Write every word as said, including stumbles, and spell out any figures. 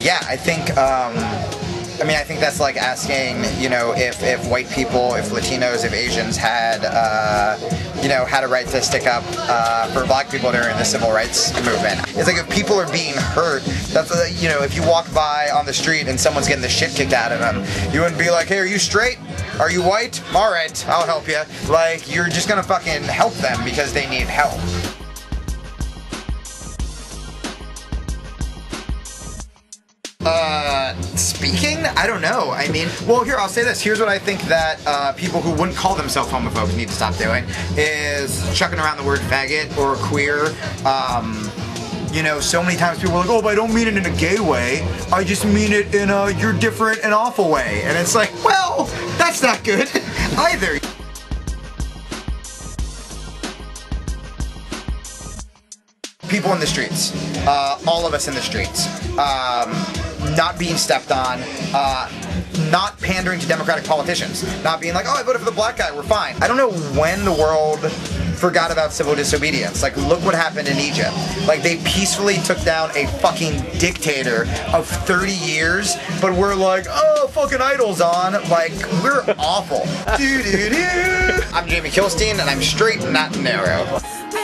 Yeah, I think, um, I mean, I think that's like asking, you know, if, if white people, if Latinos, if Asians had, uh, you know, had a right to stick up uh, for black people during the civil rights movement. It's like if people are being hurt, that's, uh, you know, if you walk by on the street and someone's getting the shit kicked out of them, you wouldn't be like, hey, are you straight? Are you white? All right, I'll help you. Like, you're just gonna fucking help them because they need help. Uh, speaking? I don't know. I mean, well, here, I'll say this. Here's what I think that uh, people who wouldn't call themselves homophobes need to stop doing, is chucking around the word faggot or queer. Um, you know, so many times people are like, oh, but I don't mean it in a gay way. I just mean it in a you're different and awful way. And it's like, well, that's not good either. People in the streets, uh, all of us in the streets, um, not being stepped on, uh, not pandering to Democratic politicians, not being like, oh, I voted for the black guy, we're fine. I don't know when the world forgot about civil disobedience. Like, look what happened in Egypt. Like, they peacefully took down a fucking dictator of thirty years, but we're like, oh, fucking Idol's on. Like, we're awful. Doo-doo-doo. I'm Jamie Kilstein, and I'm straight, not narrow.